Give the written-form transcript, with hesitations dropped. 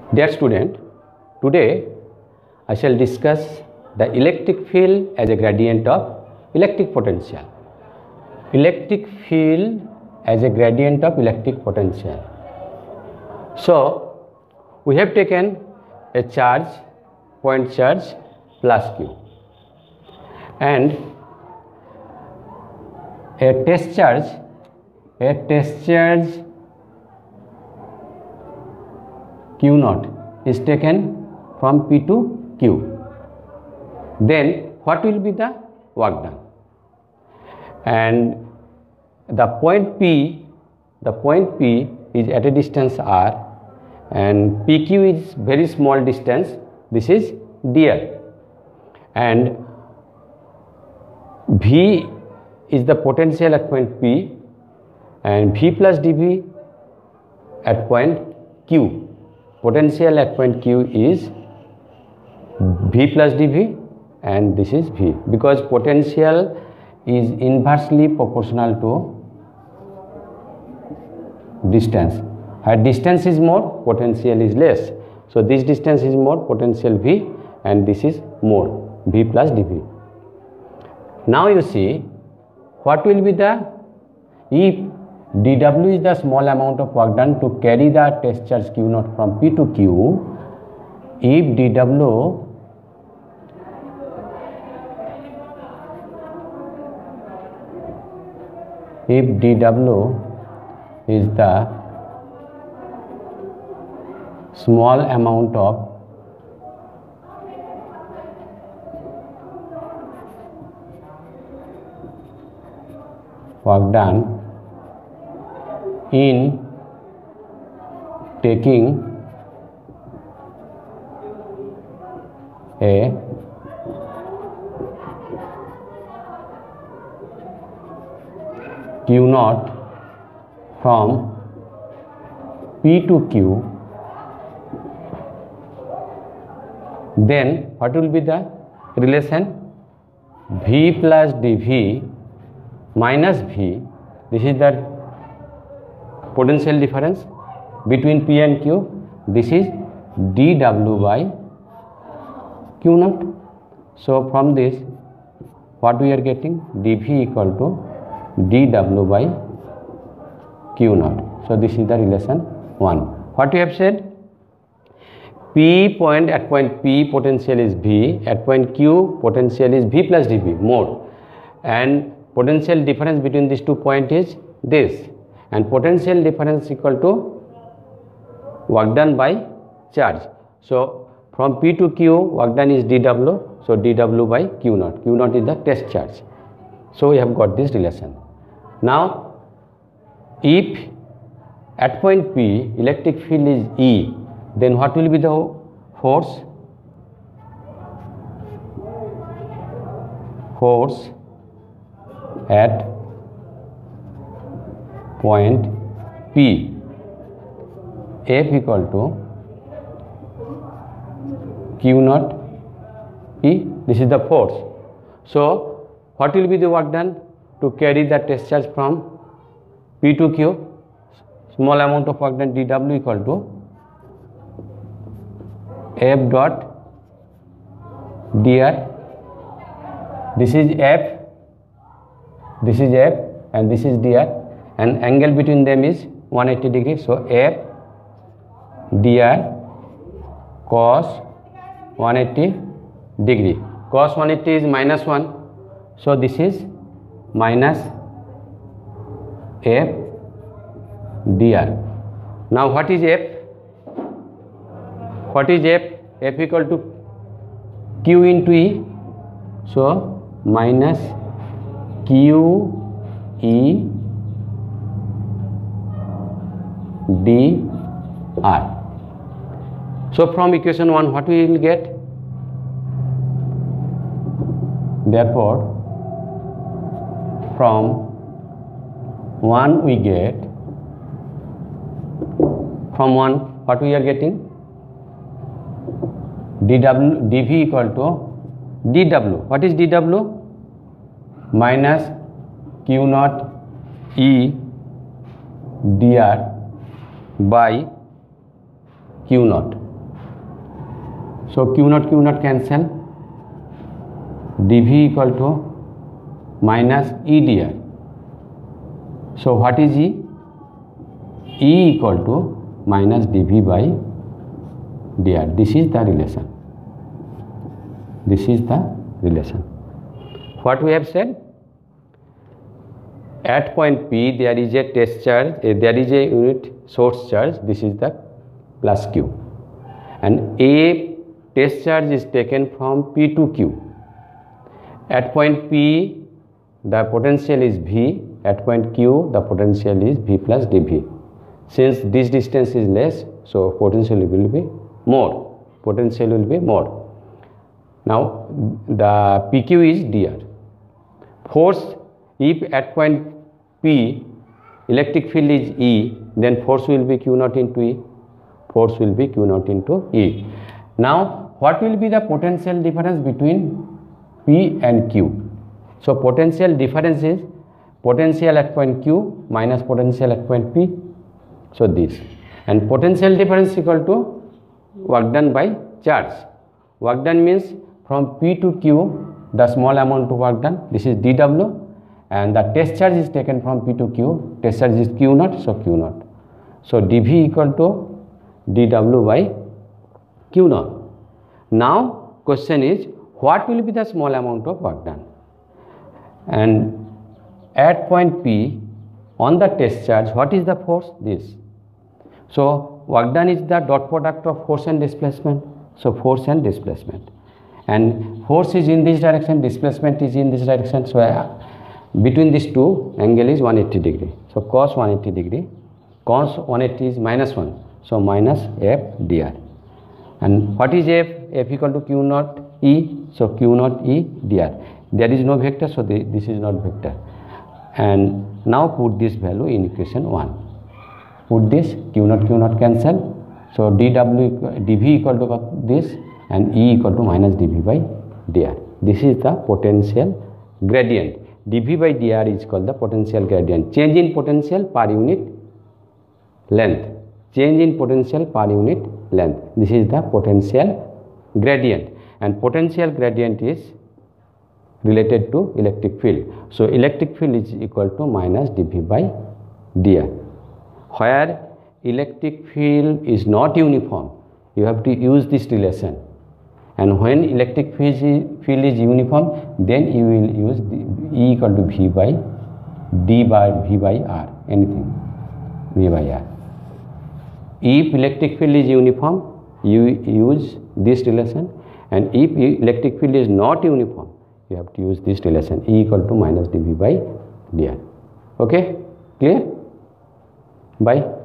Dear student, today I shall discuss the electric field as a gradient of electric potential. Electric field as a gradient of electric potential. So, we have taken a charge, point charge plus Q, and a test charge Q naught is taken from P to Q. Then what will be the work done? And the point P is at a distance r, and PQ is very small distance. This is dr, and V is the potential at point P, and V plus dV at point Q. Potential at point Q is V plus dV, and this is V, because potential is inversely proportional to distance. Where distance is more, potential is less. So this distance is more, potential V, and this is more, V plus dV. Now you see what will be the, if dW is the small amount of work done to carry the test charge Q naught from P to Q, if dW is the small amount of work done in taking a Q naught from P to Q, then what will be the relation? V plus dV minus V. This is the potential difference between P and Q. This is dW by Q naught. So from this, what we are getting? dV equal to dW by Q naught. So this is the relation 1. What we have said? P point, at point P potential is V, at point Q potential is V plus dV, more, and potential difference between these 2 points is this, and potential difference equal to work done by charge. So from P to Q, work done is dW, so dW by Q naught. Q naught is the test charge. So we have got this relation. Now if at point P electric field is E, then what will be the force? Force at point P, F equal to Q naught E. This is the force. So what will be the work done to carry the test charge from P to Q? Small amount of work done, dW equal to F dot dr. This is F, this is F, and this is dr, and angle between them is 180 degrees. So F dr cos 180 degree. Cos 180 is minus 1. So this is minus F dr. Now what is F? What is F? F equal to Q into E. So minus Q E dr. So from equation 1, what we will get? Therefore from 1 we get, from 1 what we are getting? dV equal to dW. What is dW? Minus Q naught E dr by Q naught. So q naught cancel, dv equal to minus e dr. So what is e? E equal to minus dv by dr. This is the relation. This is the relation. What we have said? At point P there is a test charge, there is a unit source charge, this is the plus Q, and a test charge is taken from P to Q. At point P the potential is V, at point Q the potential is V plus dV. Since this distance is less, so potential will be more. Potential will be more. Now the PQ is dr. Force, if at point P electric field is E, then force will be Q naught into E. Force will be Q naught into E. Now what will be the potential difference between P and Q? So potential difference is potential at point Q minus potential at point P. So this, and potential difference equal to work done by charge. Work done means from P to Q the small amount of work done, this is dW, and the test charge is taken from P to Q, test charge is Q naught, so Q naught. So dV equal to dW by Q naught. Now question is, what will be the small amount of work done? And at point P on the test charge, what is the force? This. So work done is the dot product of force and displacement. So force and displacement, and force is in this direction, displacement is in this direction. So between these two angle is 180 degree. So cos 180 degree, cos 180 is minus 1. So minus f dr. And what is f? F equal to Q naught E. So Q naught E dr. There is no vector, so this is not vector. And now put this value in equation 1. Put this Q naught cancel. So dV equal to this, and E equal to minus dV by dr. This is the potential gradient. dV by dr is called the potential gradient. Change in potential per unit length. Change in potential per unit length. This is the potential gradient, and potential gradient is related to electric field. So electric field is equal to minus dV by dr. Where electric field is not uniform, you have to use this relation, and when electric field is uniform, then you will use E equal to V by D by V by R, anything V by R. If electric field is uniform, you use this relation, and if electric field is not uniform, you have to use this relation, E equal to minus dV by dr. Okay, clear? Bye.